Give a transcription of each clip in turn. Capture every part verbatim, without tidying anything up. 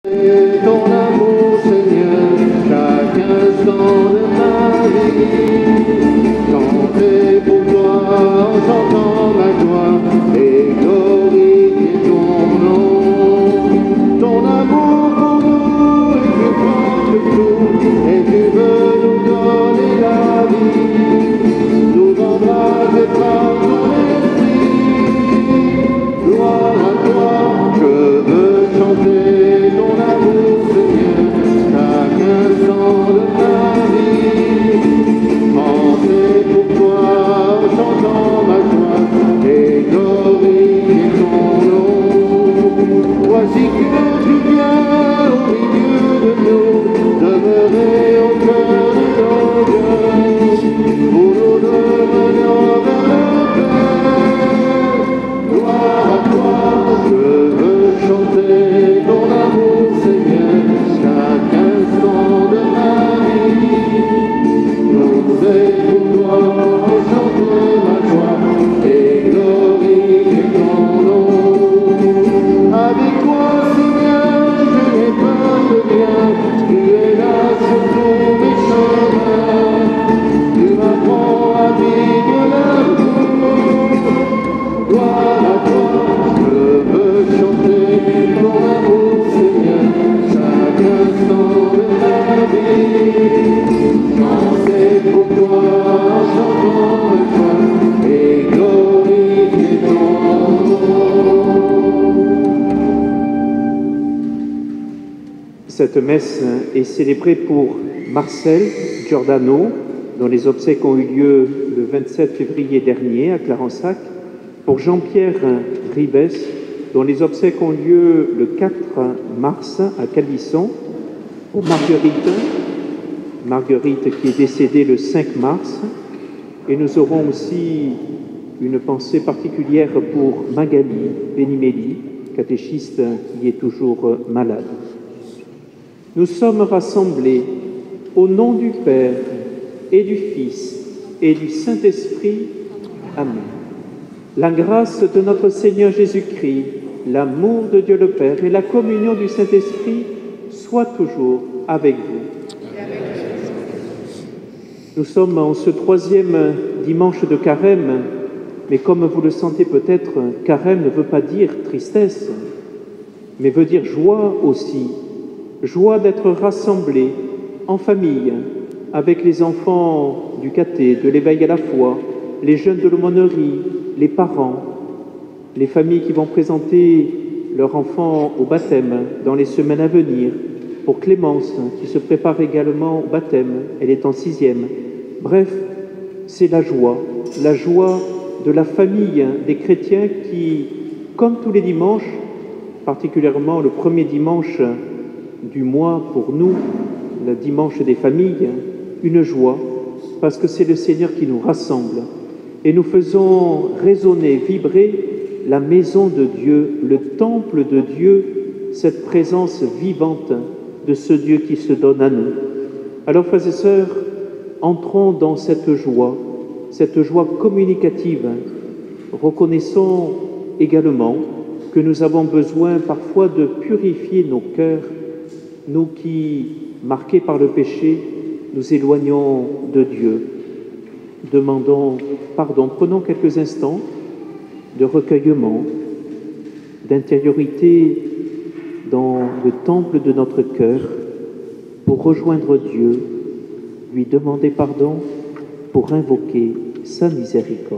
Et ton amour, Seigneur, chaque instant de ma vie, chanter pour toi en chantant ma gloire et glorifier ton nom. Ton amour pour nous est plus grand que tout, et tu veux nous donner la vie, nous embraser par ton esprit. Gloire à toi, je veux chanter ton amour, Seigneur, chaque instant de ma vie. Chanter pour toi en chantant ma joie et glorifier ton nom. Voici que tu viens au milieu de nous, demeurer au cœur de nos cœurs, pour nous devenir vers le Père. Gloire à toi, je veux chanter ton amour, Seigneur, chaque instant de ma vie. Nous pour toi, et chanter ma joie et glorifier ton nom. Avec toi, Seigneur, je n'ai pas de rien, tu es là sur tous mes chemins. Tu m'apprends à vivre l'amour. Gloire à toi, je veux chanter ton amour, Seigneur, chaque instant de ma vie. Chanter pour toi, chantant ma joie et glorifier ton nom. Cette messe est célébrée pour Marcel Giordano, dont les obsèques ont eu lieu le vingt-sept février dernier à Clarensac, pour Jean-Pierre Ribes, dont les obsèques ont lieu le quatre mars à Calvisson, pour Marguerite, Marguerite qui est décédée le cinq mars, et nous aurons aussi une pensée particulière pour Magali Benimeli, catéchiste qui est toujours malade. Nous sommes rassemblés au nom du Père et du Fils et du Saint-Esprit. Amen. La grâce de notre Seigneur Jésus-Christ, l'amour de Dieu le Père et la communion du Saint-Esprit soient toujours avec vous. Nous sommes en ce troisième dimanche de Carême, mais comme vous le sentez peut-être, Carême ne veut pas dire tristesse, mais veut dire joie aussi. Joie d'être rassemblés en famille, avec les enfants du caté, de l'éveil à la foi, les jeunes de l'aumônerie, les parents, les familles qui vont présenter leurs enfants au baptême dans les semaines à venir, pour Clémence qui se prépare également au baptême, elle est en sixième. Bref, c'est la joie, la joie de la famille des chrétiens qui, comme tous les dimanches, particulièrement le premier dimanche du mois pour nous, le dimanche des familles, une joie, parce que c'est le Seigneur qui nous rassemble. Et nous faisons résonner, vibrer la maison de Dieu, le temple de Dieu, cette présence vivante de ce Dieu qui se donne à nous. Alors, frères et sœurs, entrons dans cette joie, cette joie communicative. Reconnaissons également que nous avons besoin parfois de purifier nos cœurs, nous qui, marqués par le péché, nous éloignons de Dieu. Demandons pardon, prenons quelques instants de recueillement, d'intériorité dans le temple de notre cœur pour rejoindre Dieu, lui demander pardon, pour invoquer sa miséricorde.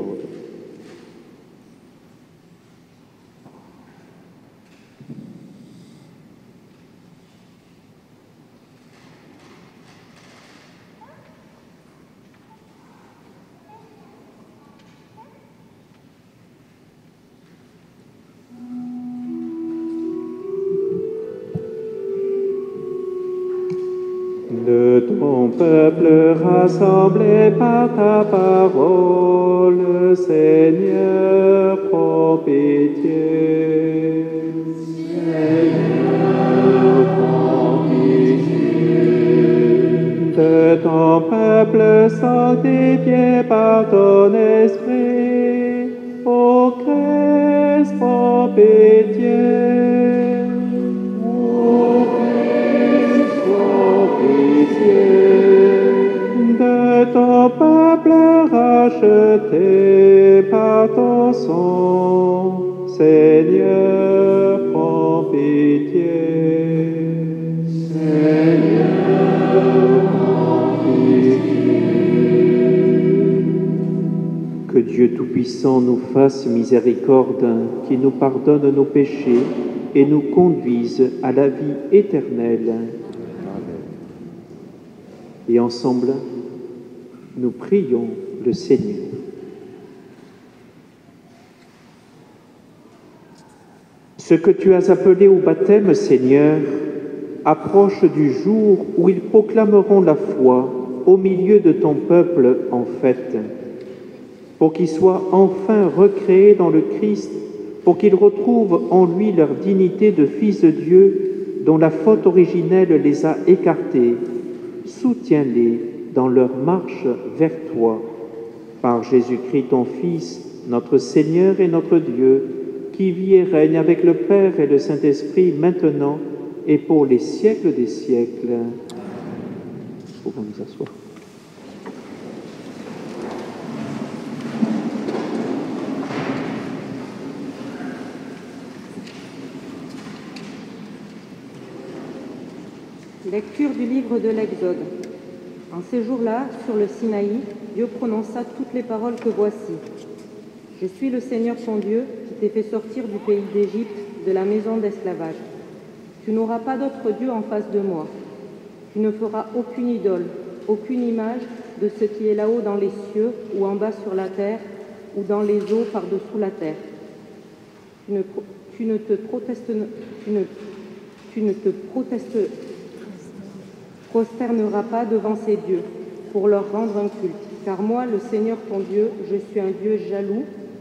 De ton peuple rassemblé par ta parole, Seigneur, prends pitié. Seigneur, prends pitié. De ton peuple sanctifié par ton esprit, ô Christ, prends pitié. Ô rachetés par ton sang, Seigneur, prends pitié. Seigneur, prends pitié. Que Dieu Tout-Puissant nous fasse miséricorde, qui nous pardonne nos péchés et nous conduise à la vie éternelle. Et ensemble, nous prions le Seigneur. Ce que tu as appelé au baptême, Seigneur, approche du jour où ils proclameront la foi au milieu de ton peuple en fête, pour qu'ils soient enfin recréés dans le Christ, pour qu'ils retrouvent en lui leur dignité de fils de Dieu, dont la faute originelle les a écartés. Soutiens-les dans leur marche vers toi. Par Jésus-Christ, ton Fils, notre Seigneur et notre Dieu, qui vit et règne avec le Père et le Saint-Esprit, maintenant et pour les siècles des siècles. Nous pouvons nous asseoir. Lecture du livre de l'Exode. En ces jours-là, sur le Sinaï, Dieu prononça toutes les paroles que voici. Je suis le Seigneur ton Dieu, qui t'ai fait sortir du pays d'Égypte, de la maison d'esclavage. Tu n'auras pas d'autre Dieu en face de moi. Tu ne feras aucune idole, aucune image de ce qui est là-haut dans les cieux, ou en bas sur la terre, ou dans les eaux par-dessous la terre. Tu ne, tu ne te protestes, tu ne, tu ne te protestes, prosterneras pas devant ces dieux pour leur rendre un culte. Car moi, le Seigneur ton Dieu, je suis un Dieu jaloux.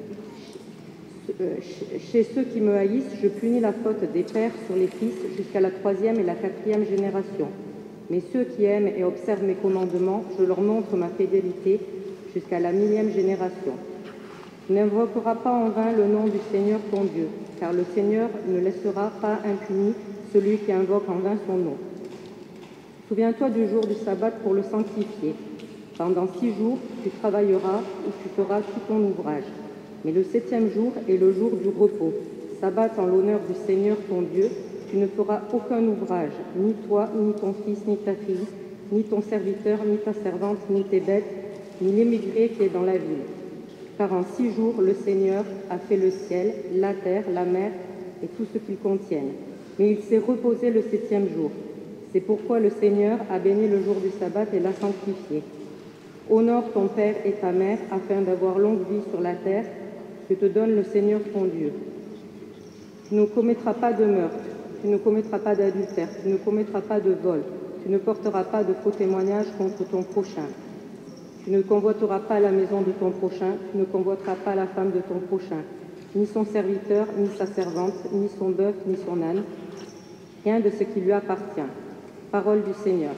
Chez ceux qui me haïssent, je punis la faute des pères sur les fils jusqu'à la troisième et la quatrième génération. Mais ceux qui aiment et observent mes commandements, je leur montre ma fidélité jusqu'à la millième génération. Tu n'invoqueras pas en vain le nom du Seigneur ton Dieu, car le Seigneur ne laissera pas impuni celui qui invoque en vain son nom. Souviens-toi du jour du sabbat pour le sanctifier. Pendant six jours, tu travailleras ou tu feras tout ton ouvrage. Mais le septième jour est le jour du repos, sabbat en l'honneur du Seigneur ton Dieu. Tu ne feras aucun ouvrage, ni toi, ni ton fils, ni ta fille, ni ton serviteur, ni ta servante, ni tes bêtes, ni l'émigré qui est dans la ville. Car en six jours, le Seigneur a fait le ciel, la terre, la mer et tout ce qu'ils contiennent. Mais il s'est reposé le septième jour. C'est pourquoi le Seigneur a béni le jour du sabbat et l'a sanctifié. Honore ton père et ta mère afin d'avoir longue vie sur la terre que te donne le Seigneur ton Dieu. Tu ne commettras pas de meurtre, tu ne commettras pas d'adultère, tu ne commettras pas de vol, tu ne porteras pas de faux témoignages contre ton prochain. Tu ne convoiteras pas la maison de ton prochain, tu ne convoiteras pas la femme de ton prochain, ni son serviteur, ni sa servante, ni son bœuf, ni son âne, rien de ce qui lui appartient. Parole du Seigneur.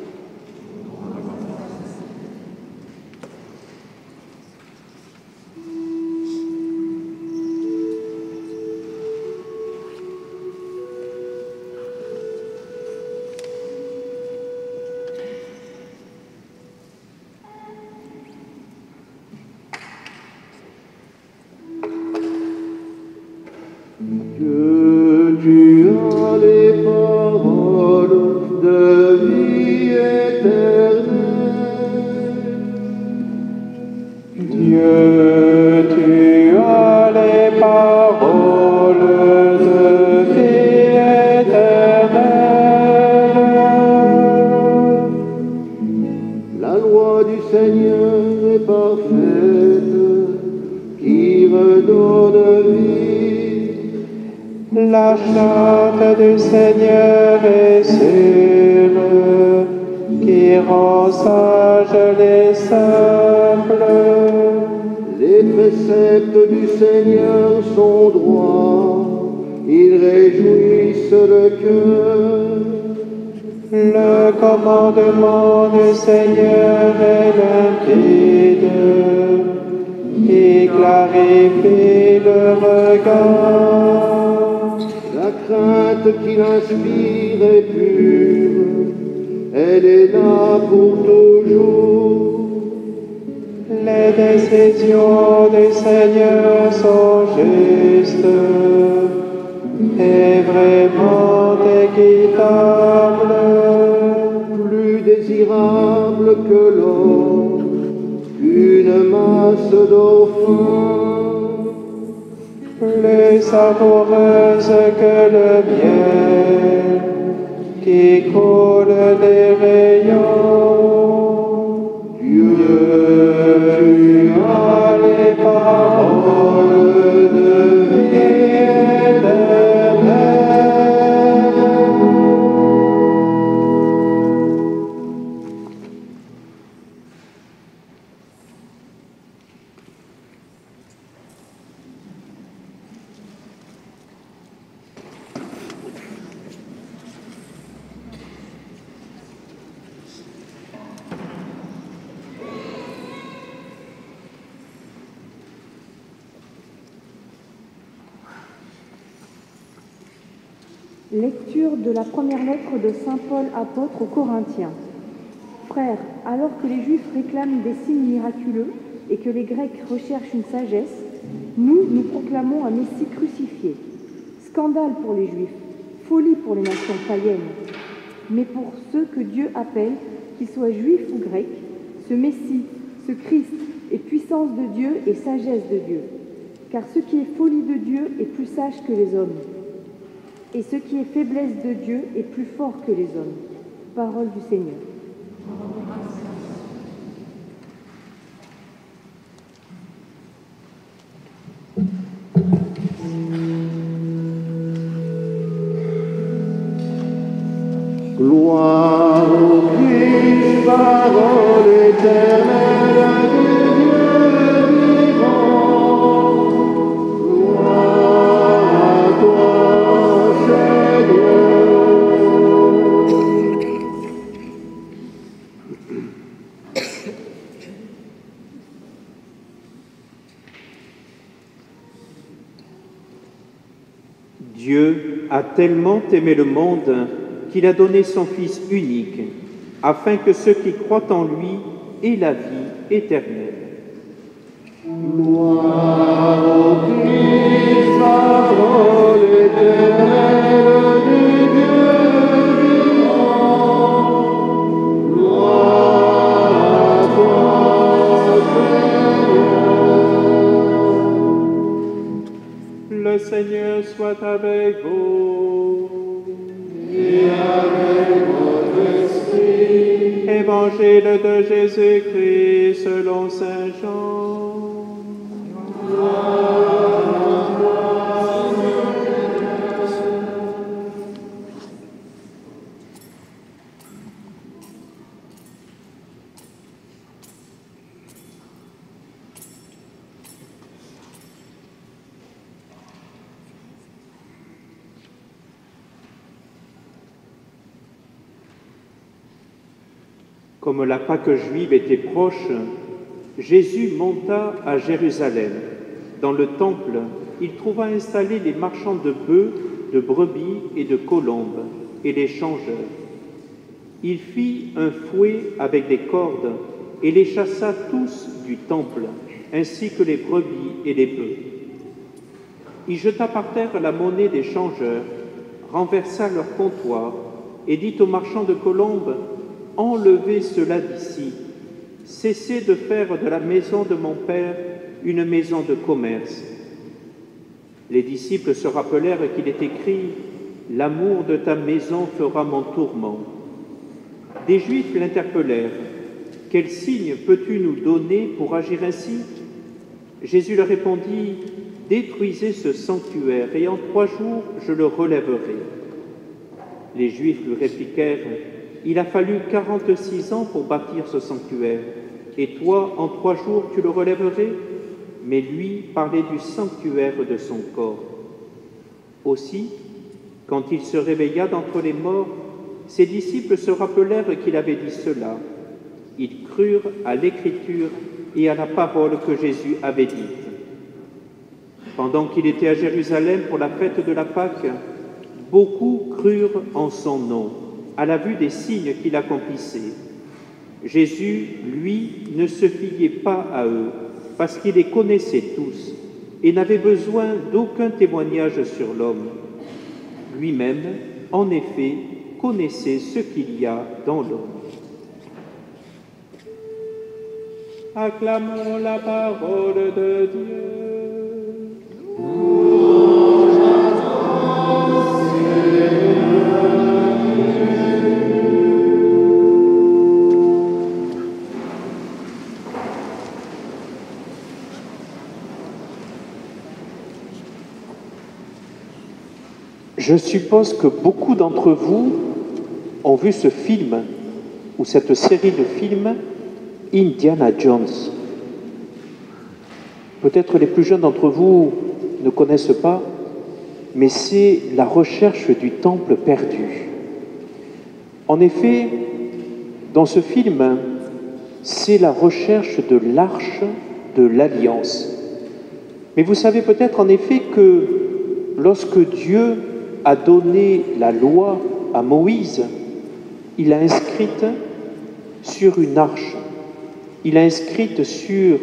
Dieu, tu as les paroles de vie éternelle. Dieu, tu as les paroles de vie éternelle. La loi du Seigneur est parfaite, qui redonne vie. La charte du Seigneur est sûre, qui rend sages les simples. Les préceptes du Seigneur sont droits, ils réjouissent le cœur. Le commandement du Seigneur est limpide, qui clarifie le regard. La crainte qu'il inspire est pure, elle est là pour toujours. Les décisions du Seigneur sont justes et vraiment équitables. Plus désirable que l'or, qu'une masse d'eau fine, plus savoureuse que le miel qui coule des rayons. Dieu, tu as les paroles de vie éternelle. Lecture de la première lettre de saint Paul apôtre aux Corinthiens. Frères, alors que les Juifs réclament des signes miraculeux et que les Grecs recherchent une sagesse, nous, nous proclamons un Messie crucifié. Scandale pour les Juifs, folie pour les nations païennes. Mais pour ceux que Dieu appelle, qu'ils soient Juifs ou Grecs, ce Messie, ce Christ est puissance de Dieu et sagesse de Dieu. Car ce qui est folie de Dieu est plus sage que les hommes. Et ce qui est faiblesse de Dieu est plus fort que les hommes. Parole du Seigneur. Gloire au Christ, parole éternelle du Dieu vivant. Gloire à toi, Seigneur. Dieu a tellement aimé le monde qu'il a donné son Fils unique, afin que ceux qui croient en lui aient la vie éternelle. Gloire au Christ, parole éternelle du Dieu vivant. Gloire à toi, Seigneur. Le Seigneur soit avec vous. Et avec votre esprit. Évangile de Jésus-Christ selon saint Jean. Comme la Pâque juive était proche, Jésus monta à Jérusalem. Dans le temple, il trouva installés les marchands de bœufs, de brebis et de colombes, et les changeurs. Il fit un fouet avec des cordes et les chassa tous du temple, ainsi que les brebis et les bœufs. Il jeta par terre la monnaie des changeurs, renversa leur comptoir et dit aux marchands de colombes: « Enlevez cela d'ici, cessez de faire de la maison de mon Père une maison de commerce. » Les disciples se rappelèrent qu'il est écrit « L'amour de ta maison fera mon tourment ». Des Juifs l'interpellèrent « Quel signe peux-tu nous donner pour agir ainsi ?» Jésus leur répondit « Détruisez ce sanctuaire et en trois jours je le relèverai. » Les Juifs lui répliquèrent « Il a fallu quarante-six ans pour bâtir ce sanctuaire, et toi, en trois jours, tu le relèverais ?» Mais lui parlait du sanctuaire de son corps. Aussi, quand il se réveilla d'entre les morts, ses disciples se rappelèrent qu'il avait dit cela. Ils crurent à l'Écriture et à la parole que Jésus avait dite. Pendant qu'il était à Jérusalem pour la fête de la Pâque, beaucoup crurent en son nom, à la vue des signes qu'il accomplissait. Jésus, lui, ne se fiait pas à eux, parce qu'il les connaissait tous et n'avait besoin d'aucun témoignage sur l'homme. Lui-même, en effet, connaissait ce qu'il y a dans l'homme. Acclamons la parole de Dieu. Je suppose que beaucoup d'entre vous ont vu ce film, ou cette série de films, Indiana Jones. Peut-être les plus jeunes d'entre vous ne connaissent pas, mais c'est la recherche du temple perdu. En effet, dans ce film, c'est la recherche de l'arche de l'Alliance. Mais vous savez peut-être en effet que lorsque Dieu a donné la loi à Moïse, il l'a inscrite sur une arche. Il l'a inscrite sur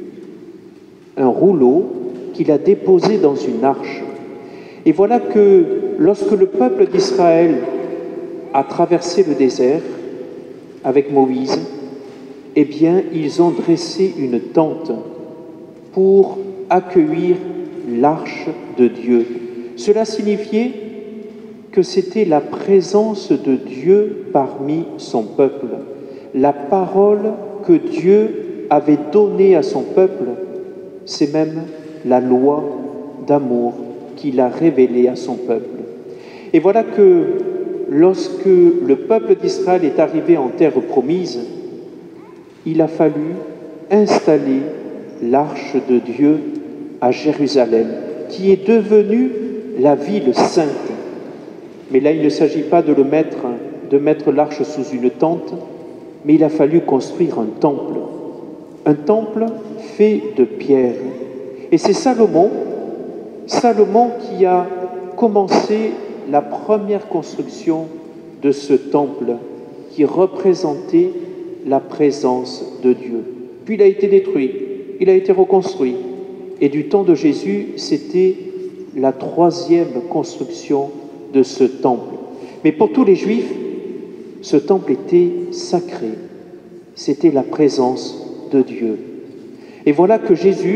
un rouleau qu'il a déposé dans une arche. Et voilà que lorsque le peuple d'Israël a traversé le désert avec Moïse, eh bien, ils ont dressé une tente pour accueillir l'arche de Dieu. Cela signifiait que c'était la présence de Dieu parmi son peuple, la parole que Dieu avait donnée à son peuple, c'est même la loi d'amour qu'il a révélée à son peuple. Et voilà que lorsque le peuple d'Israël est arrivé en terre promise, il a fallu installer l'arche de Dieu à Jérusalem, qui est devenue la ville sainte. Mais là, il ne s'agit pas de le mettre, de mettre l'arche sous une tente, mais il a fallu construire un temple, un temple fait de pierre. Et c'est Salomon, Salomon qui a commencé la première construction de ce temple qui représentait la présence de Dieu. Puis il a été détruit, il a été reconstruit. Et du temps de Jésus, c'était la troisième construction de ce temple. Mais pour tous les Juifs, ce temple était sacré. C'était la présence de Dieu. Et voilà que Jésus,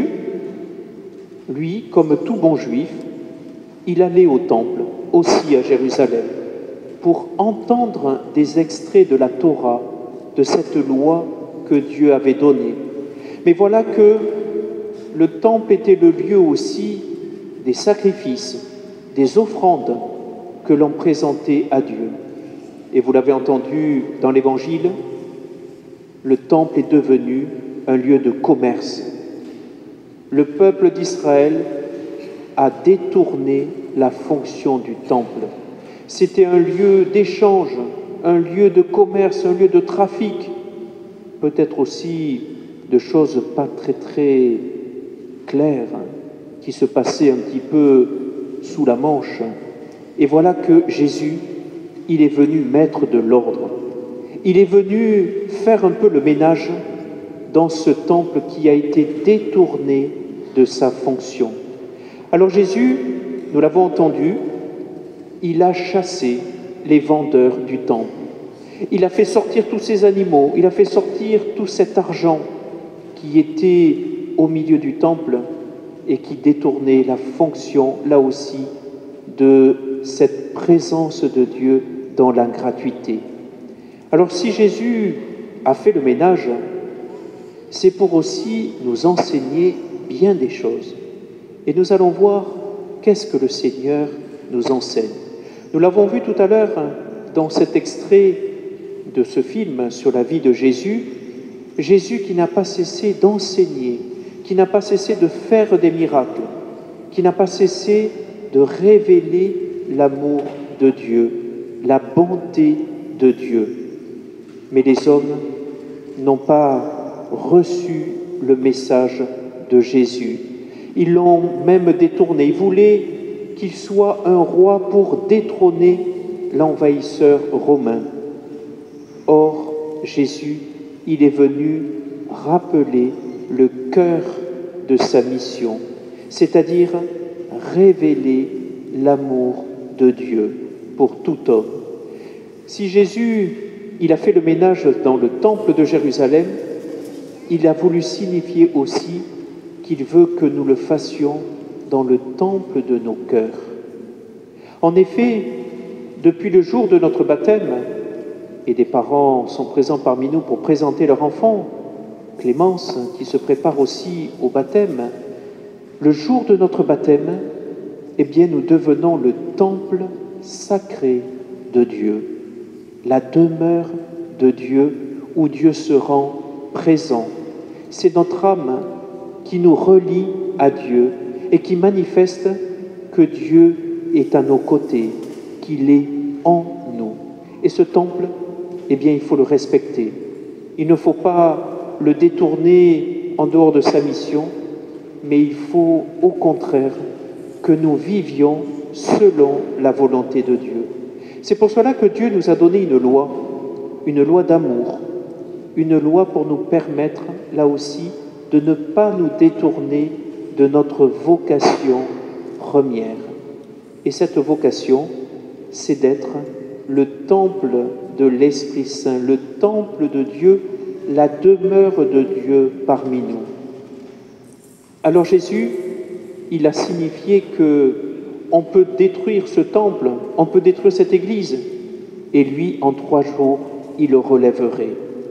lui, comme tout bon Juif, il allait au temple, aussi à Jérusalem, pour entendre des extraits de la Torah, de cette loi que Dieu avait donnée. Mais voilà que le temple était le lieu aussi des sacrifices, des offrandes que l'on présentait à Dieu. Et vous l'avez entendu dans l'Évangile, le temple est devenu un lieu de commerce. Le peuple d'Israël a détourné la fonction du temple. C'était un lieu d'échange, un lieu de commerce, un lieu de trafic, peut-être aussi de choses pas très très claires qui se passaient un petit peu sous la Manche. Et voilà que Jésus, il est venu mettre de l'ordre. Il est venu faire un peu le ménage dans ce temple qui a été détourné de sa fonction. Alors Jésus, nous l'avons entendu, il a chassé les vendeurs du temple. Il a fait sortir tous ces animaux, il a fait sortir tout cet argent qui était au milieu du temple et qui détournait la fonction, là aussi, de cette présence de Dieu dans la gratuité. Alors si Jésus a fait le ménage, c'est pour aussi nous enseigner bien des choses. Et nous allons voir qu'est-ce que le Seigneur nous enseigne. Nous l'avons vu tout à l'heure dans cet extrait de ce film sur la vie de Jésus, Jésus qui n'a pas cessé d'enseigner, qui n'a pas cessé de faire des miracles, qui n'a pas cessé de révéler l'amour de Dieu, la bonté de Dieu. Mais les hommes n'ont pas reçu le message de Jésus. Ils l'ont même détourné. Ils voulaient qu'il soit un roi pour détrôner l'envahisseur romain. Or, Jésus, il est venu rappeler le cœur de sa mission, c'est-à-dire révéler l'amour de Dieu pour tout homme. Si Jésus, il a fait le ménage dans le temple de Jérusalem, il a voulu signifier aussi qu'il veut que nous le fassions dans le temple de nos cœurs. En effet, depuis le jour de notre baptême, et des parents sont présents parmi nous pour présenter leur enfant, Clémence, qui se prépare aussi au baptême, le jour de notre baptême, eh bien, nous devenons le temple sacré de Dieu, la demeure de Dieu où Dieu se rend présent. C'est notre âme qui nous relie à Dieu et qui manifeste que Dieu est à nos côtés, qu'il est en nous. Et ce temple, eh bien, il faut le respecter. Il ne faut pas le détourner en dehors de sa mission, mais il faut au contraire que nous vivions selon la volonté de Dieu. C'est pour cela que Dieu nous a donné une loi, une loi d'amour, une loi pour nous permettre, là aussi, de ne pas nous détourner de notre vocation première. Et cette vocation, c'est d'être le temple de l'Esprit Saint, le temple de Dieu, la demeure de Dieu parmi nous. Alors Jésus, il a signifié que on peut détruire ce temple, on peut détruire cette église, et lui, en trois jours, il le relèverait.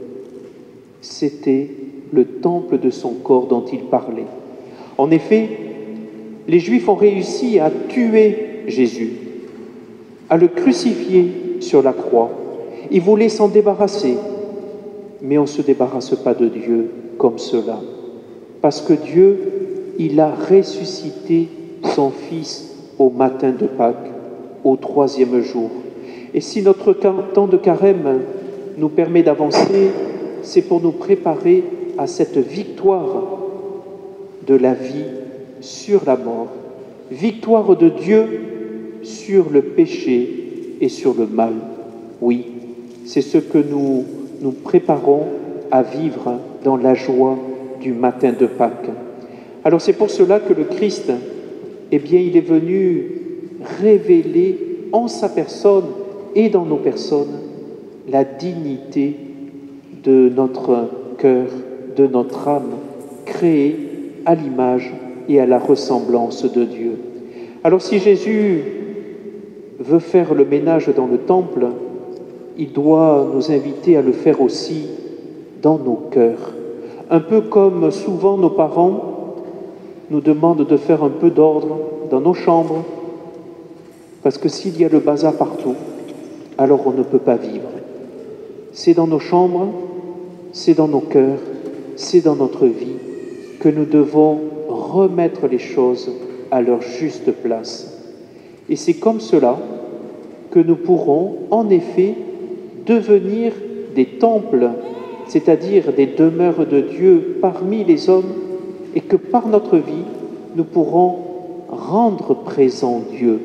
C'était le temple de son corps dont il parlait. En effet, les Juifs ont réussi à tuer Jésus, à le crucifier sur la croix. Ils voulaient s'en débarrasser, mais on ne se débarrasse pas de Dieu comme cela, parce que Dieu, il a ressuscité son Fils au matin de Pâques, au troisième jour. Et si notre temps de carême nous permet d'avancer, c'est pour nous préparer à cette victoire de la vie sur la mort, victoire de Dieu sur le péché et sur le mal. Oui, c'est ce que nous nous préparons à vivre dans la joie du matin de Pâques. Alors c'est pour cela que le Christ, eh bien, il est venu révéler en sa personne et dans nos personnes la dignité de notre cœur, de notre âme, créée à l'image et à la ressemblance de Dieu. Alors si Jésus veut faire le ménage dans le temple, il doit nous inviter à le faire aussi dans nos cœurs. Un peu comme souvent nos parents nous demandent de faire un peu d'ordre dans nos chambres, parce que s'il y a le bazar partout, alors on ne peut pas vivre. C'est dans nos chambres, c'est dans nos cœurs, c'est dans notre vie que nous devons remettre les choses à leur juste place. Et c'est comme cela que nous pourrons, en effet, devenir des temples, c'est-à-dire des demeures de Dieu parmi les hommes, et que par notre vie, nous pourrons rendre présent Dieu.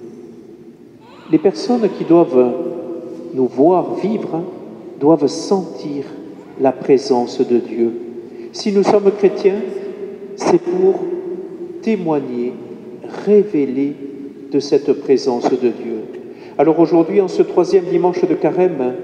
Les personnes qui doivent nous voir vivre doivent sentir la présence de Dieu. Si nous sommes chrétiens, c'est pour témoigner, révéler de cette présence de Dieu. Alors aujourd'hui, en ce troisième dimanche de carême,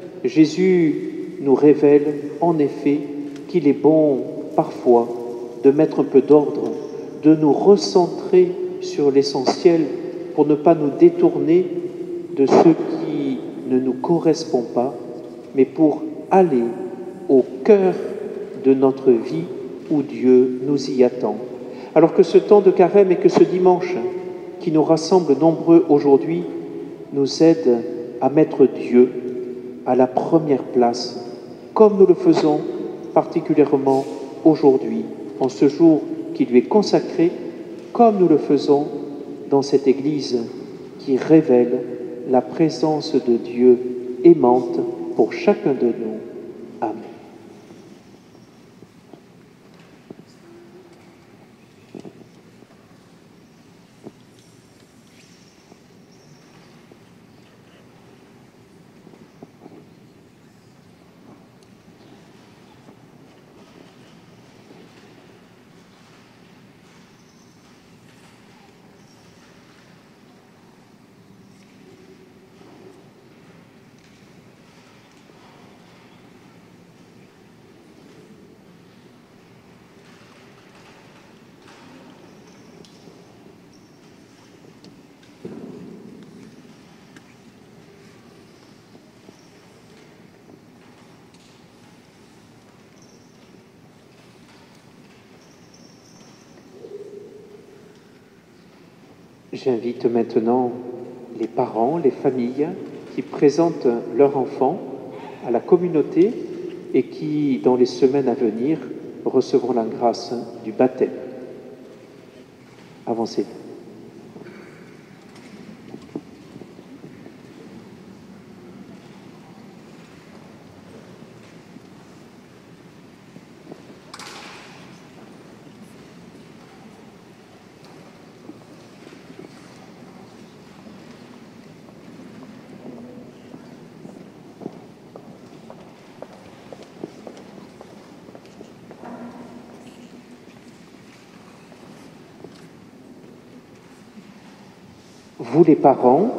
Jésus nous révèle en effet qu'il est bon parfois de mettre un peu d'ordre, de nous recentrer sur l'essentiel pour ne pas nous détourner de ce qui ne nous correspond pas, mais pour aller au cœur de notre vie où Dieu nous y attend. Alors que ce temps de carême et que ce dimanche qui nous rassemble nombreux aujourd'hui nous aide à mettre Dieu à la première place, comme nous le faisons particulièrement aujourd'hui, en ce jour qui lui est consacré, comme nous le faisons dans cette Église qui révèle la présence de Dieu aimante pour chacun de nous. Amen. J'invite maintenant les parents, les familles qui présentent leur enfant à la communauté et qui, dans les semaines à venir, recevront la grâce du baptême. Avancez. Vous les parents,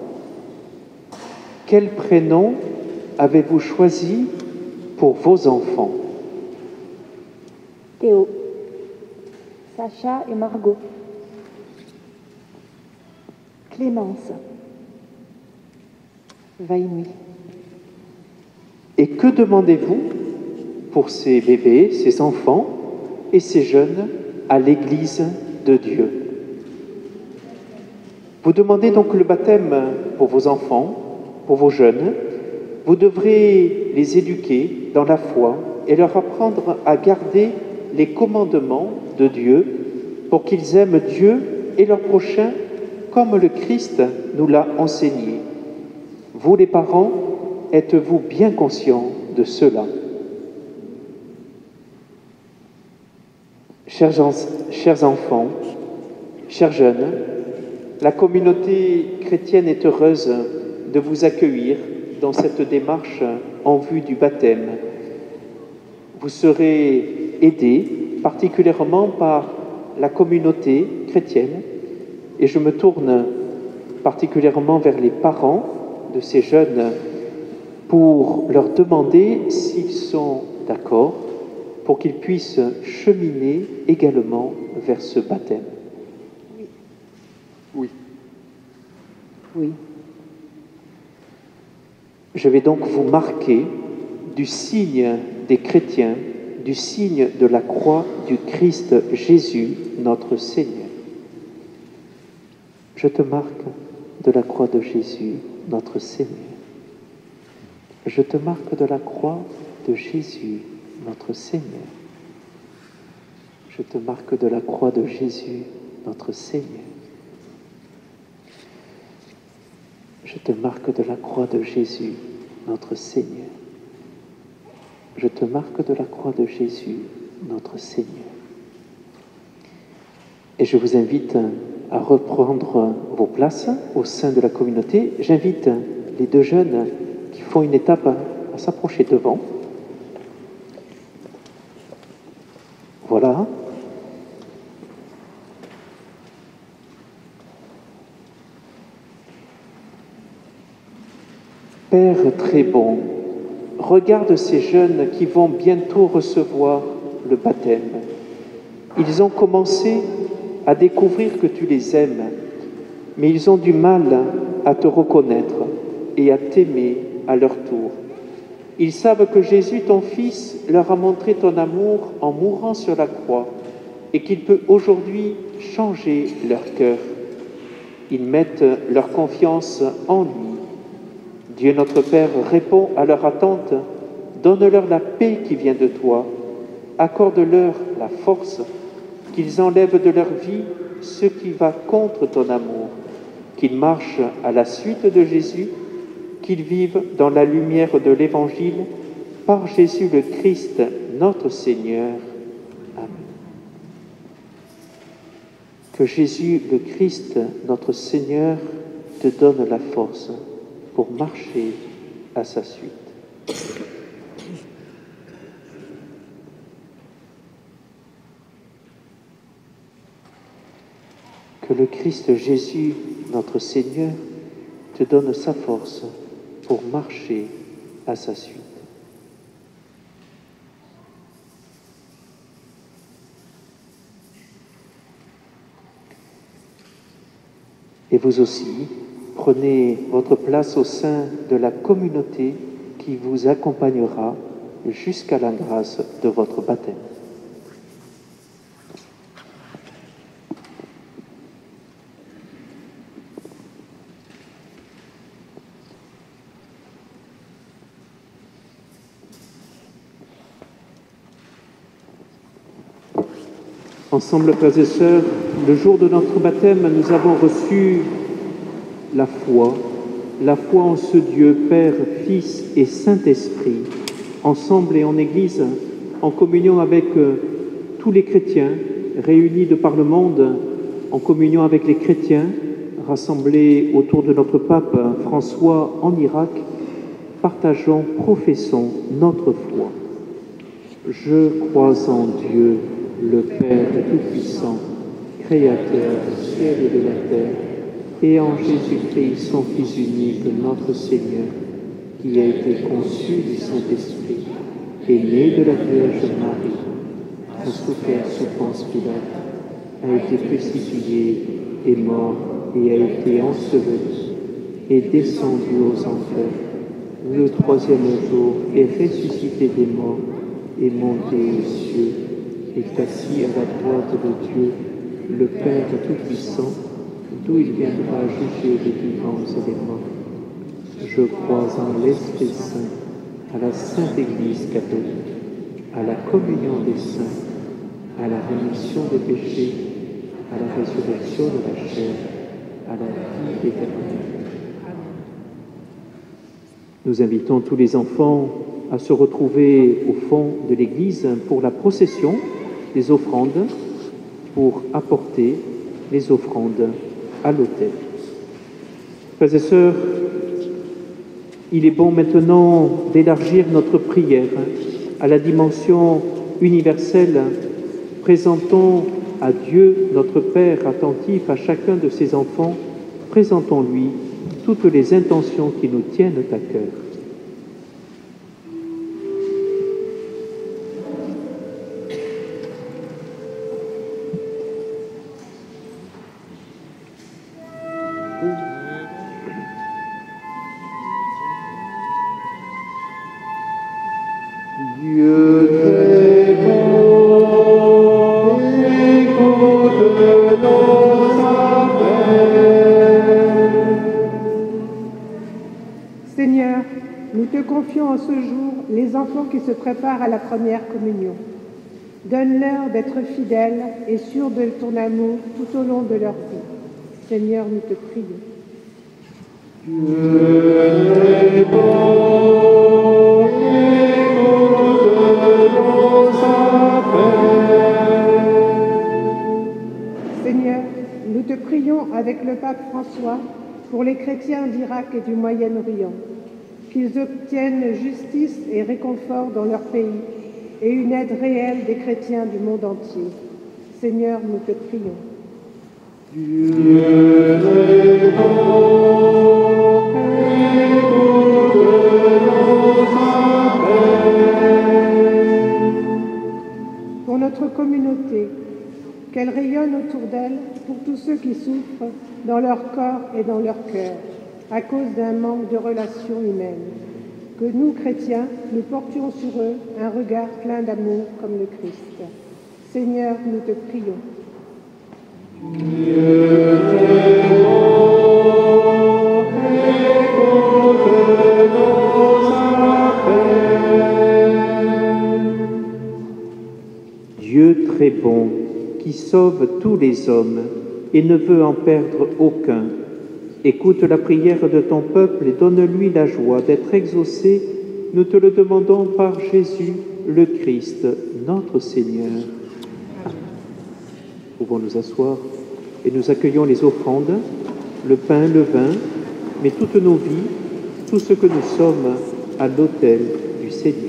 quel prénom avez-vous choisi pour vos enfants? Théo, Sacha et Margot, Clémence, Vaïmi. Et que demandez-vous pour ces bébés, ces enfants et ces jeunes à l'Église de Dieu? Vous demandez donc le baptême pour vos enfants, pour vos jeunes. Vous devrez les éduquer dans la foi et leur apprendre à garder les commandements de Dieu pour qu'ils aiment Dieu et leur prochain comme le Christ nous l'a enseigné. Vous les parents, êtes-vous bien conscients de cela? Chers, en, chers enfants, chers jeunes, la communauté chrétienne est heureuse de vous accueillir dans cette démarche en vue du baptême. Vous serez aidés particulièrement par la communauté chrétienne et je me tourne particulièrement vers les parents de ces jeunes pour leur demander s'ils sont d'accord pour qu'ils puissent cheminer également vers ce baptême. Oui. Oui. Je vais donc vous marquer du signe des chrétiens, du signe de la croix du Christ Jésus, notre Seigneur. Je te marque de la croix de Jésus, notre Seigneur. Je te marque de la croix de Jésus, notre Seigneur. Je te marque de la croix de Jésus, notre Seigneur. Je te marque de la croix de Jésus, notre Seigneur. Je te marque de la croix de Jésus, notre Seigneur. Et je vous invite à reprendre vos places au sein de la communauté. J'invite les deux jeunes qui font une étape à s'approcher devant. Voilà. Père très bon, regarde ces jeunes qui vont bientôt recevoir le baptême. Ils ont commencé à découvrir que tu les aimes, mais ils ont du mal à te reconnaître et à t'aimer à leur tour. Ils savent que Jésus, ton Fils, leur a montré ton amour en mourant sur la croix et qu'il peut aujourd'hui changer leur cœur. Ils mettent leur confiance en lui. Dieu notre Père répond à leur attente, donne-leur la paix qui vient de toi, accorde-leur la force, qu'ils enlèvent de leur vie ce qui va contre ton amour, qu'ils marchent à la suite de Jésus, qu'ils vivent dans la lumière de l'Évangile, par Jésus le Christ, notre Seigneur. Amen. Que Jésus le Christ, notre Seigneur, te donne la force pour marcher à sa suite. Que le Christ Jésus, notre Seigneur, te donne sa force pour marcher à sa suite. Et vous aussi, prenez votre place au sein de la communauté qui vous accompagnera jusqu'à la grâce de votre baptême. Ensemble, frères et sœurs, le jour de notre baptême, nous avons reçu la foi, la foi en ce Dieu, Père, Fils et Saint-Esprit, ensemble et en Église, en communion avec euh, tous les chrétiens réunis de par le monde, en communion avec les chrétiens rassemblés autour de notre pape François en Irak, partageons, professons notre foi. Je crois en Dieu, le Père Tout-Puissant, Créateur du ciel et de la terre, et en Jésus-Christ, son Fils unique, notre Seigneur, qui a été conçu du Saint-Esprit, est né de la Vierge Marie, a souffert sous Ponce Pilate, a été crucifié, est mort et a été enseveli, est descendu aux enfers. Le troisième jour est ressuscité des morts, est monté aux cieux, est assis à la droite de Dieu, le Père Tout-Puissant, d'où il viendra juger les vivants et les morts. Je crois en l'Esprit Saint, à la Sainte Église catholique, à la communion des saints, à la rémission des péchés, à la résurrection de la chair, à la vie éternelle. Nous invitons tous les enfants à se retrouver au fond de l'église pour la procession des offrandes, pour apporter les offrandes à l'autel. Frères et sœurs, il est bon maintenant d'élargir notre prière à la dimension universelle. Présentons à Dieu, notre Père attentif à chacun de ses enfants, présentons-lui toutes les intentions qui nous tiennent à cœur. Dieu très bon, écoute nos appels. Seigneur, nous te confions en ce jour les enfants qui se préparent à la première communion. Donne-leur d'être fidèles et sûrs de ton amour tout au long de leur vie. Seigneur, nous te prions. Dieu très bon, écoute nos appels. Seigneur, nous te prions avec le pape François pour les chrétiens d'Irak et du Moyen-Orient, qu'ils obtiennent justice et réconfort dans leur pays et une aide réelle des chrétiens du monde entier. Seigneur, nous te prions. Dieu très bon, écoute nos appels. Pour notre communauté, qu'elle rayonne autour d'elle pour tous ceux qui souffrent dans leur corps et dans leur cœur à cause d'un manque de relations humaines. Que nous, chrétiens, nous portions sur eux un regard plein d'amour comme le Christ. Seigneur, nous te prions. Dieu très bon, écoute nos appels. Dieu très bon, qui sauve tous les hommes et ne veut en perdre aucun, écoute la prière de ton peuple et donne-lui la joie d'être exaucé. Nous te le demandons par Jésus, le Christ, notre Seigneur. Nous pouvons nous asseoir et nous accueillons les offrandes, le pain, le vin, mais toutes nos vies, tout ce que nous sommes à l'autel du Seigneur.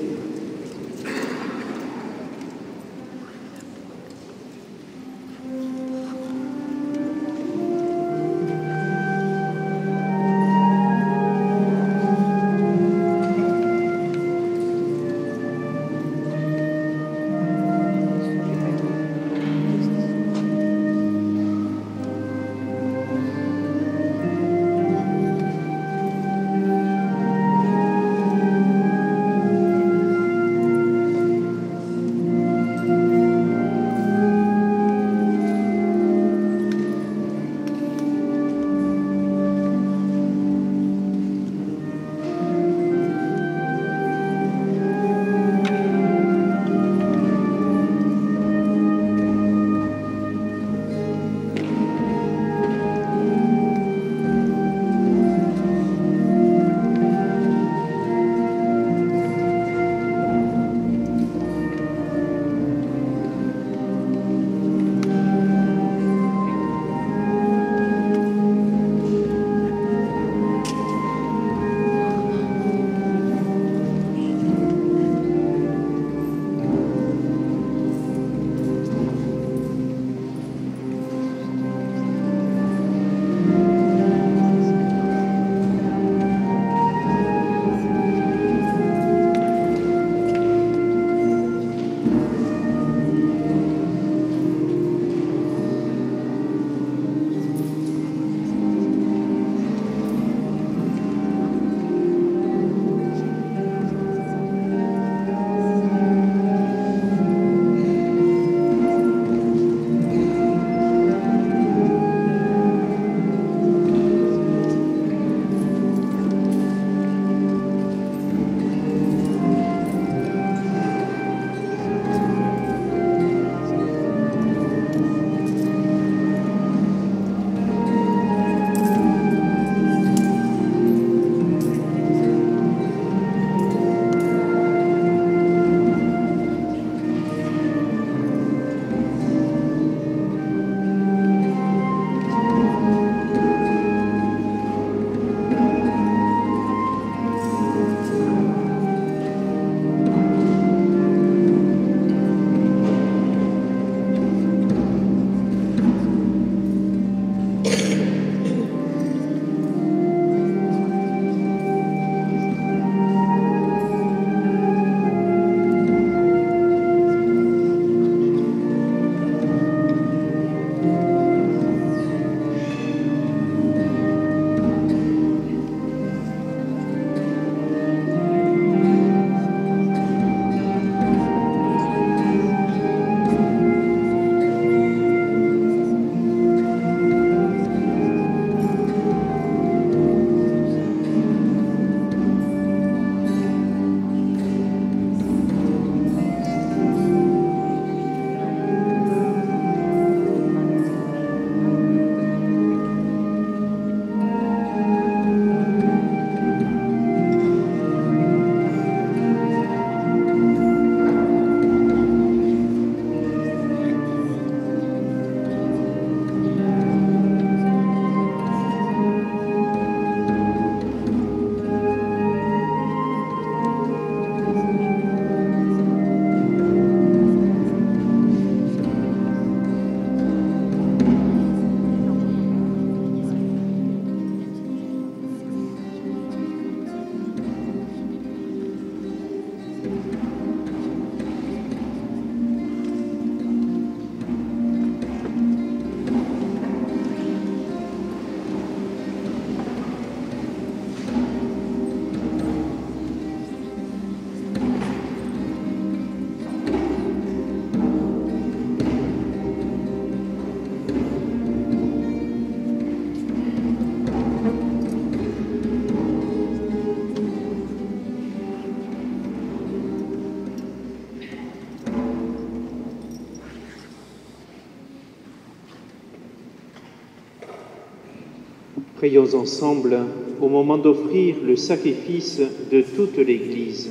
Prions ensemble au moment d'offrir le sacrifice de toute l'Église.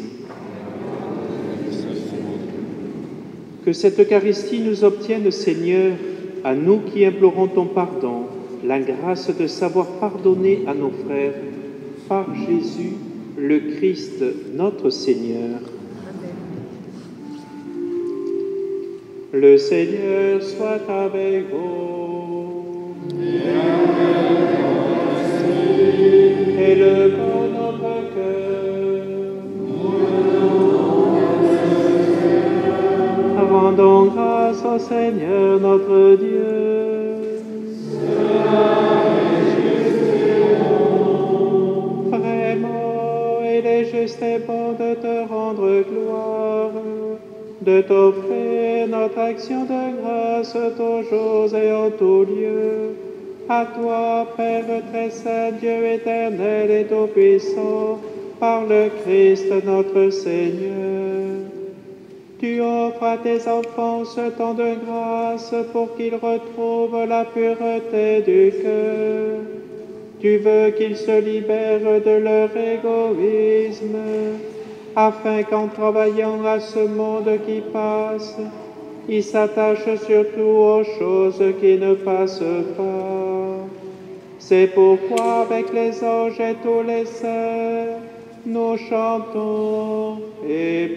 Que cette Eucharistie nous obtienne, Seigneur, à nous qui implorons ton pardon, la grâce de savoir pardonner à nos frères par Jésus, le Christ, notre Seigneur. Le Seigneur soit avec vous. Et le bon notre cœur. Rendons grâce au Seigneur notre Dieu. Vraiment, il est juste et bon de te rendre gloire, de t'offrir notre action de grâce toujours et en tout lieu. À toi, Père très saint, Dieu éternel et tout-puissant, par le Christ notre Seigneur. Tu offres à tes enfants ce temps de grâce pour qu'ils retrouvent la pureté du cœur. Tu veux qu'ils se libèrent de leur égoïsme, afin qu'en travaillant à ce monde qui passe, ils s'attachent surtout aux choses qui ne passent pas. C'est pourquoi avec les anges et tous les saints, nous chantons et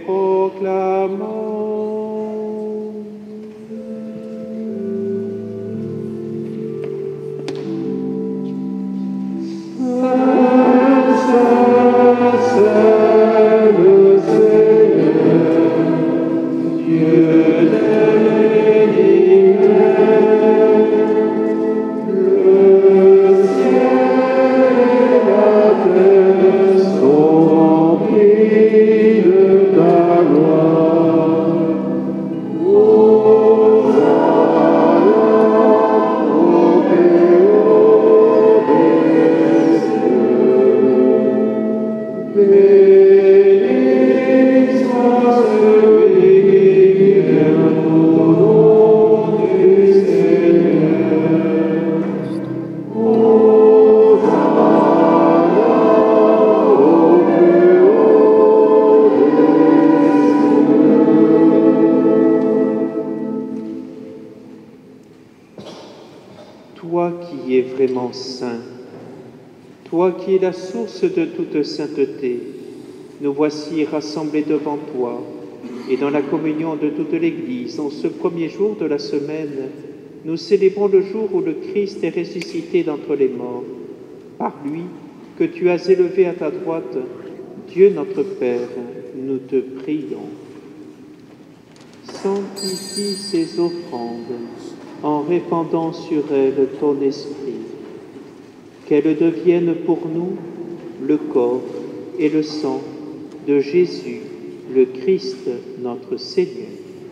proclamons. Saint, Saint, Saint, le Seigneur, Dieu de l'univers, le ciel et la terre sont remplis de ta gloire. Hosanna au plus haut des cieux. Béni soit celui qui vient au nom du Seigneur. Hosanna au plus haut des cieux. Toi qui es vraiment saint, toi qui es la source de toute sainteté, nous voici rassemblés devant toi et dans la communion de toute l'Église, en ce premier jour de la semaine, nous célébrons le jour où le Christ est ressuscité d'entre les morts. Par lui, que tu as élevé à ta droite, Dieu notre Père, nous te prions. Sanctifie ces offrandes en répandant sur elles ton esprit. Qu'elles deviennent pour nous le corps et le sang de Jésus, le Christ, notre Seigneur.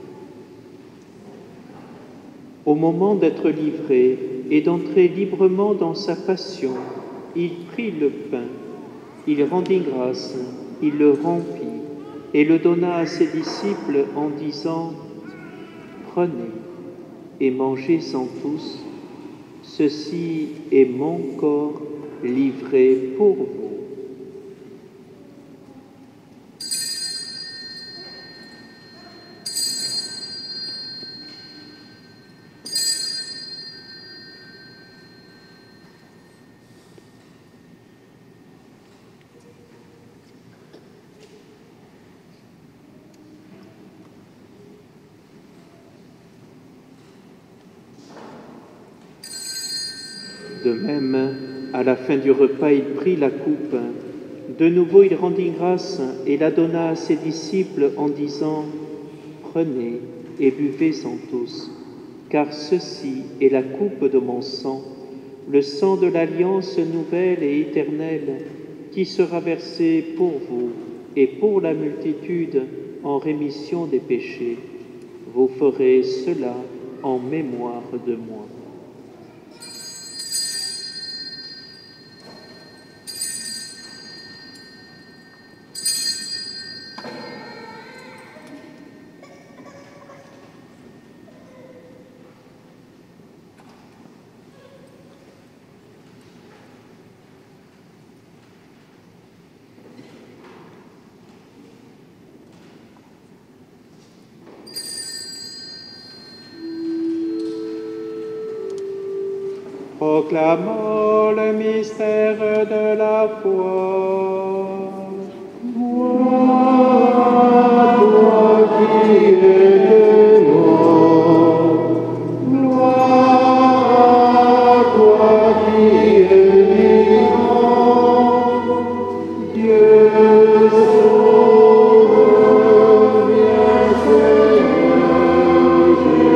Au moment d'être livré et d'entrer librement dans sa passion, il prit le pain, il rendit grâce, il le rompit et le donna à ses disciples en disant « Prenez et mangez-en tous, ceci est mon corps livré pour vous. » De même, à la fin du repas, il prit la coupe. De nouveau, il rendit grâce et la donna à ses disciples en disant « Prenez et buvez-en tous, car ceci est la coupe de mon sang, le sang de l'alliance nouvelle et éternelle, qui sera versé pour vous et pour la multitude en rémission des péchés. Vous ferez cela en mémoire de moi. » Proclamons le mystère de la foi. Gloire à toi qui es mort. Gloire à toi qui es vivant. Dieu sauveur, viens Seigneur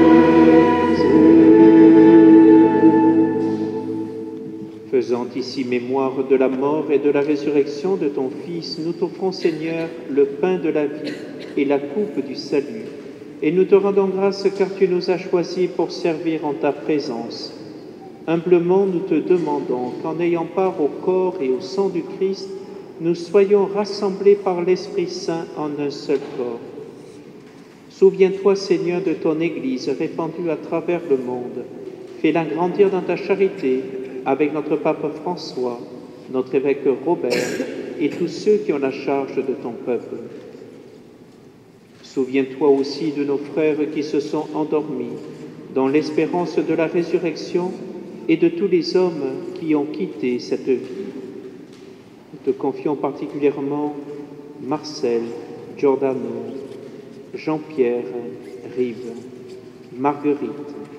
Jésus. Faisant ici mémoire de la mort et de la résurrection de ton Fils, nous t'offrons, Seigneur, le pain de la vie et la coupe du salut. Et nous te rendons grâce car tu nous as choisis pour servir en ta présence. Humblement, nous te demandons qu'en ayant part au corps et au sang du Christ, nous soyons rassemblés par l'Esprit Saint en un seul corps. Souviens-toi, Seigneur, de ton Église répandue à travers le monde. Fais-la grandir dans ta charité avec notre pape François, notre évêque Robert et tous ceux qui ont la charge de ton peuple. Souviens-toi aussi de nos frères qui se sont endormis dans l'espérance de la résurrection et de tous les hommes qui ont quitté cette vie. Nous te confions particulièrement Marcel, Giordano, Jean-Pierre, Rive, Marguerite.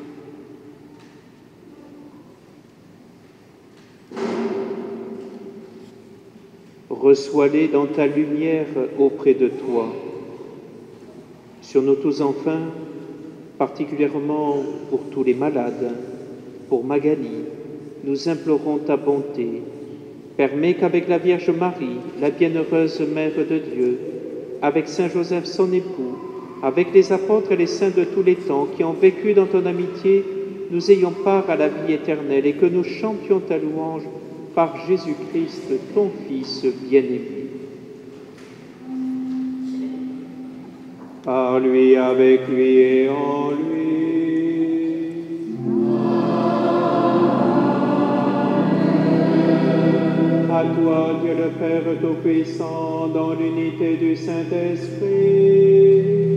Reçois-les dans ta lumière auprès de toi. Sur nous tous enfin, particulièrement pour tous les malades, pour Magali, nous implorons ta bonté. Permets qu'avec la Vierge Marie, la bienheureuse Mère de Dieu, avec Saint Joseph son époux, avec les apôtres et les saints de tous les temps qui ont vécu dans ton amitié, nous ayons part à la vie éternelle et que nous chantions ta louange par Jésus-Christ, ton Fils bien-aimé. Par lui, avec lui et en lui. À toi, Dieu le Père Tout-Puissant, dans l'unité du Saint-Esprit.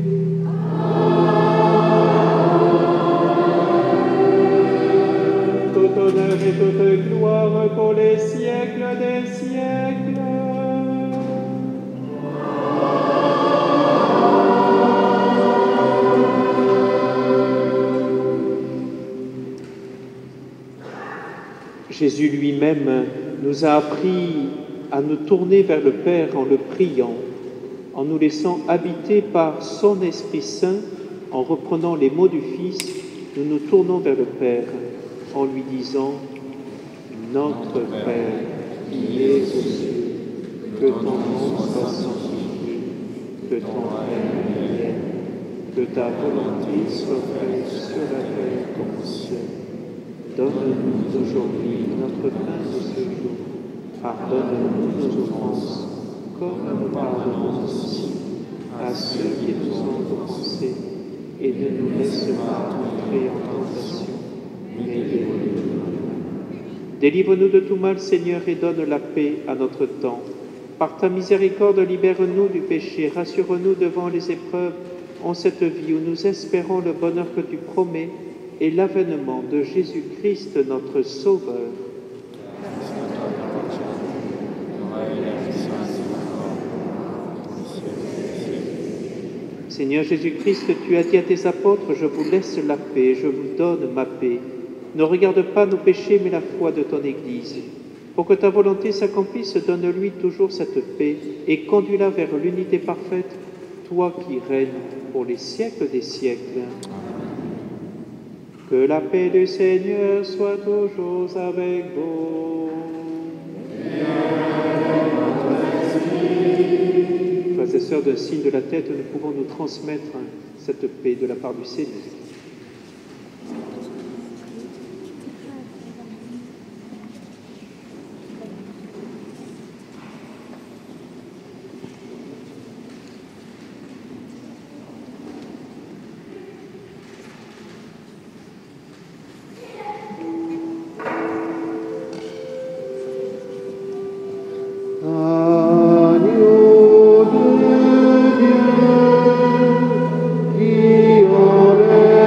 Tout honneur et toute gloire pour les siècles des siècles. Jésus lui-même nous a appris à nous tourner vers le Père en le priant, en nous laissant habiter par son Esprit Saint, en reprenant les mots du Fils, nous nous tournons vers le Père en lui disant « Notre Père qui es aux cieux, que ton nom soit sanctifié, que ton règne vienne, que ta volonté soit faite sur la terre comme au ciel. Donne-nous aujourd'hui notre pain de ce jour. Pardonne-nous nos offenses, comme nous pardonnons aussi à ceux qui nous ont offensés, et ne nous laisse pas entrer en tentation, mais délivre-nous du mal. Délivre-nous de tout mal, Seigneur, et donne la paix à notre temps. Par ta miséricorde, libère-nous du péché, rassure-nous devant les épreuves en cette vie où nous espérons le bonheur que tu promets et l'avènement de Jésus-Christ, notre Sauveur. Seigneur Jésus-Christ, tu as dit à tes apôtres, je vous laisse la paix, je vous donne ma paix. Ne regarde pas nos péchés, mais la foi de ton Église. Pour que ta volonté s'accomplisse, donne-lui toujours cette paix et conduis-la vers l'unité parfaite, toi qui règnes pour les siècles des siècles. Que la paix du Seigneur soit toujours avec vous. Frères et sœurs, d'un signe de la tête, nous pouvons nous transmettre cette paix de la part du Seigneur. Agneau de Dieu, qui enlève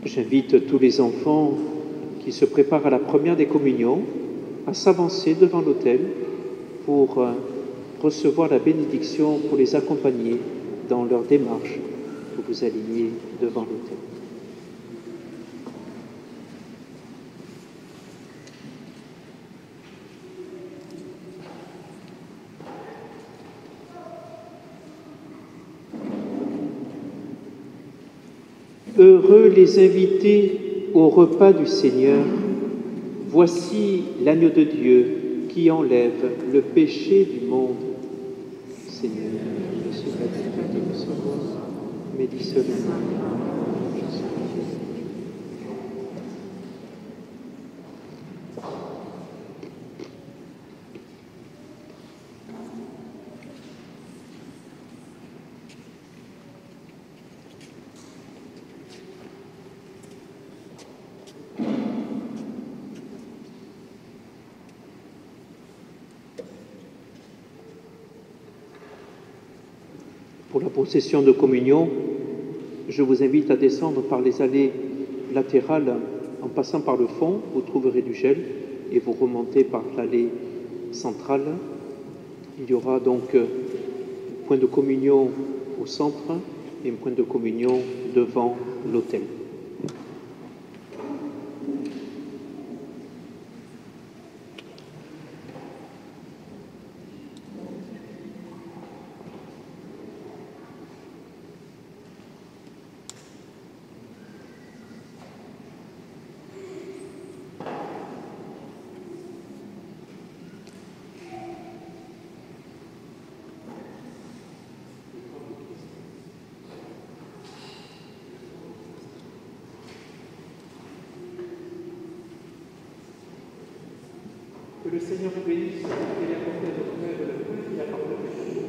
J'invite tous les enfants qui se préparent à la première des communions à s'avancer devant l'autel pour euh, recevoir la bénédiction, pour les accompagner dans leur démarche. Vous vous alignez devant l'autel. Heureux les invités au repas du Seigneur. Voici l'agneau de Dieu qui enlève le péché du monde. Seigneur, je suis pas digne de recevoir, mais dis seulement. Pour la procession de communion, je vous invite à descendre par les allées latérales en passant par le fond, vous trouverez du gel et vous remontez par l'allée centrale. Il y aura donc un point de communion au centre et un point de communion devant l'autel. Que le Seigneur vous bénisse et apporte à votre mère le fruit qu'il apporte à vous.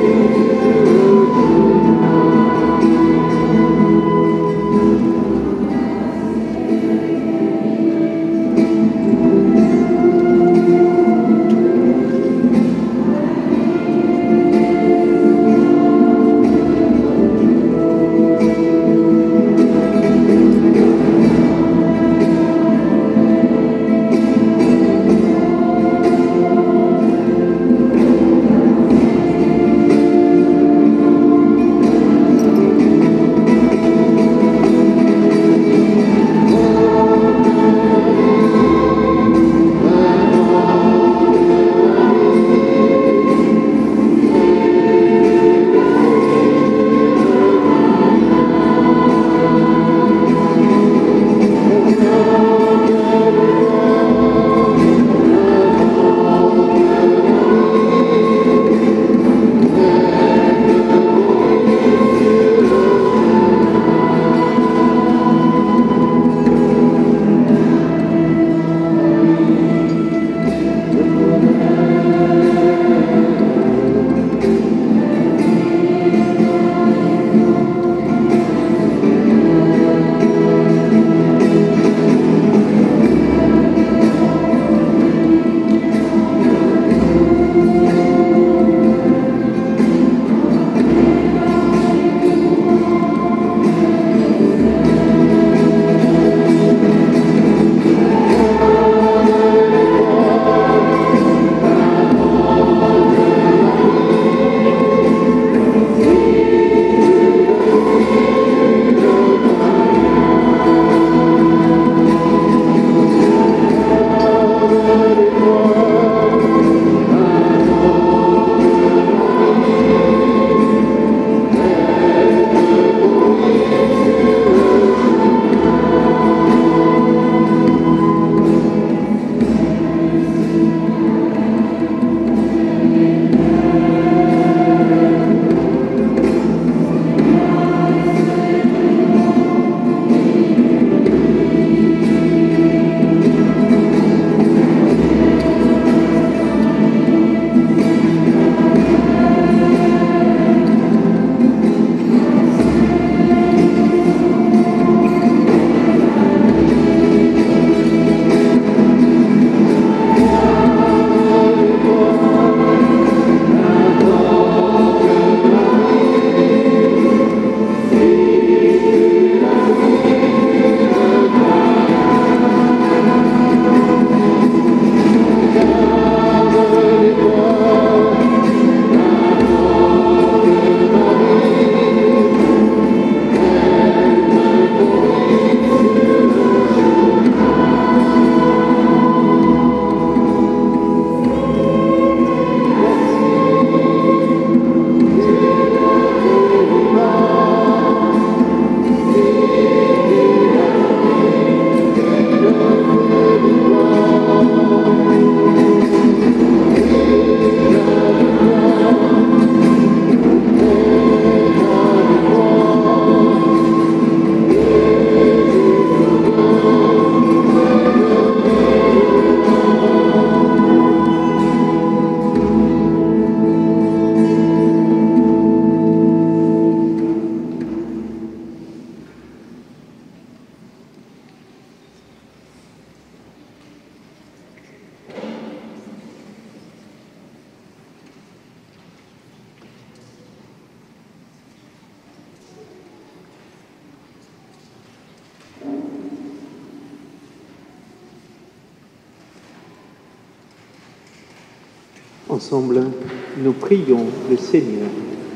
Ensemble, nous prions le Seigneur.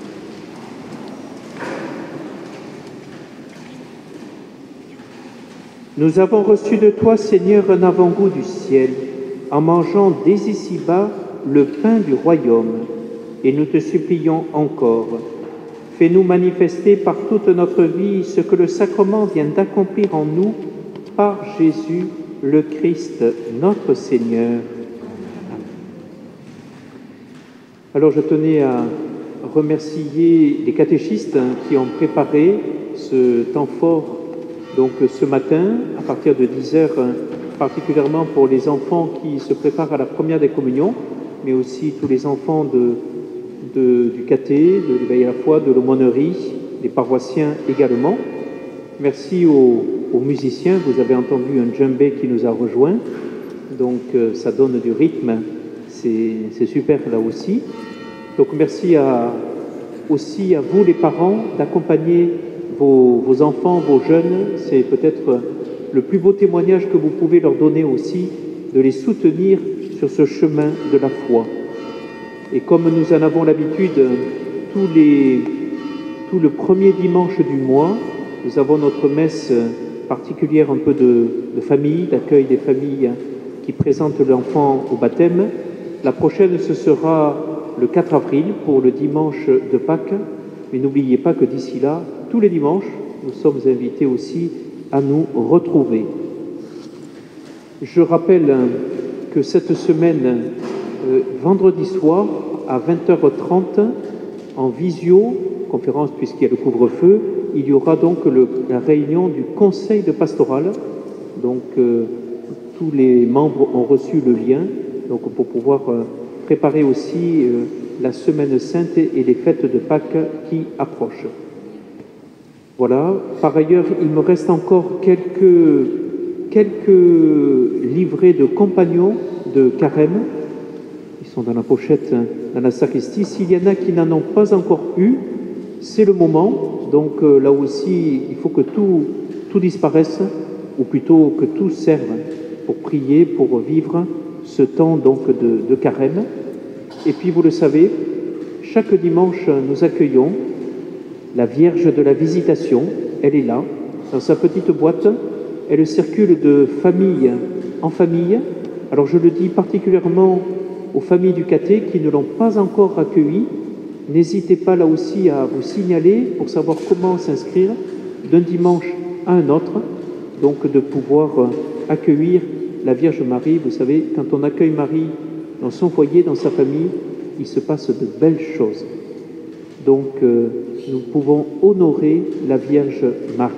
Nous avons reçu de toi, Seigneur, un avant-goût du ciel, en mangeant dès ici-bas le pain du royaume, et nous te supplions encore, fais-nous manifester par toute notre vie ce que le sacrement vient d'accomplir en nous par Jésus le Christ, notre Seigneur. Alors je tenais à remercier les catéchistes qui ont préparé ce temps fort donc ce matin à partir de dix heures, particulièrement pour les enfants qui se préparent à la première des communions, mais aussi tous les enfants de de, du caté, de l'éveil à la foi, de l'aumônerie, des paroissiens également. Merci aux, aux musiciens, vous avez entendu un djembé qui nous a rejoints, donc euh, ça donne du rythme, c'est super là aussi. Donc merci à, aussi à vous les parents d'accompagner vos, vos enfants, vos jeunes, c'est peut-être le plus beau témoignage que vous pouvez leur donner aussi, de les soutenir sur ce chemin de la foi. Et comme nous en avons l'habitude, tous les, tout le premier dimanche du mois, nous avons notre messe particulière un peu de, de famille, d'accueil des familles qui présentent l'enfant au baptême. La prochaine, ce sera le quatre avril pour le dimanche de Pâques. Mais n'oubliez pas que d'ici là, tous les dimanches, nous sommes invités aussi à nous retrouver. Je rappelle que cette semaine, euh, vendredi soir, à vingt heures trente, en visio, conférence puisqu'il y a le couvre-feu, il y aura donc le, la réunion du conseil de pastoral. Donc euh, tous les membres ont reçu le lien donc, pour pouvoir euh, préparer aussi euh, la semaine sainte et les fêtes de Pâques qui approchent. Voilà. Par ailleurs, il me reste encore quelques, quelques livrets de compagnons de carême. Ils sont dans la pochette, dans la sacristie. S'il y en a qui n'en ont pas encore eu, c'est le moment. Donc euh, là aussi, il faut que tout, tout disparaisse, ou plutôt que tout serve pour prier, pour vivre ce temps donc de, de carême. Et puis, vous le savez, chaque dimanche, nous accueillons la Vierge de la Visitation. Elle est là, dans sa petite boîte. Elle circule de famille en famille. Alors, je le dis particulièrement aux familles du caté qui ne l'ont pas encore accueillie. N'hésitez pas là aussi à vous signaler pour savoir comment s'inscrire d'un dimanche à un autre. Donc, de pouvoir accueillir la Vierge Marie. Vous savez, quand on accueille Marie dans son foyer, dans sa famille, il se passe de belles choses. Donc, euh, nous pouvons honorer la Vierge Marie.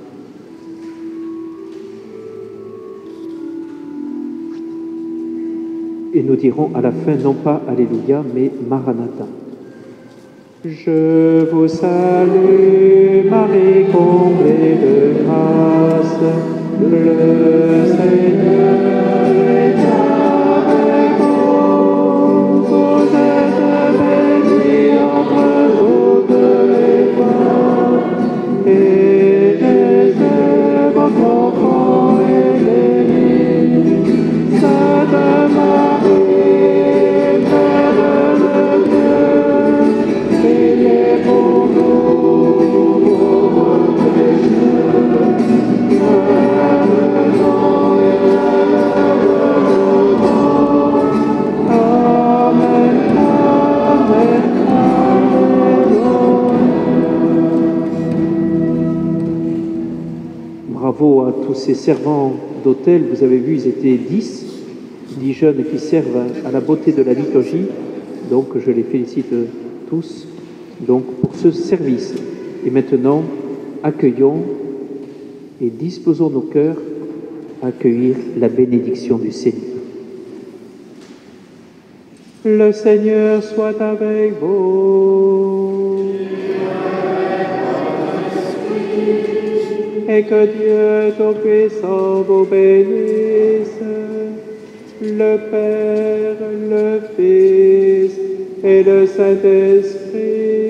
Et nous dirons à la fin, non pas Alléluia, mais Maranatha. Je vous salue, Marie, comblée de grâce, le Seigneur est avec vous. Vous êtes bénie entre toutes les femmes, et Jésus, votre enfant, est béni. Sainte Marie, Mère de Dieu, priez pour nous, pauvres pécheurs, maintenant et à l'heure de notre mort. Amen, amen, amen. Bravo à tous ces servants d'hôtel. Vous avez vu, ils étaient dix, dix jeunes qui servent à la beauté de la liturgie. Donc, je les félicite tous donc, pour ce service. Et maintenant, accueillons et disposons nos cœurs à accueillir la bénédiction du Seigneur. Le Seigneur soit avec vous. Et que Dieu Tout-Puissant vous bénisse, le Père, le Fils et le Saint-Esprit.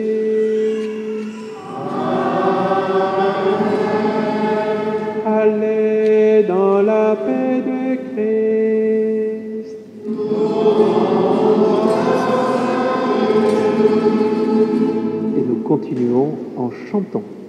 Allez dans la paix de Christ. Et nous continuons en chantant.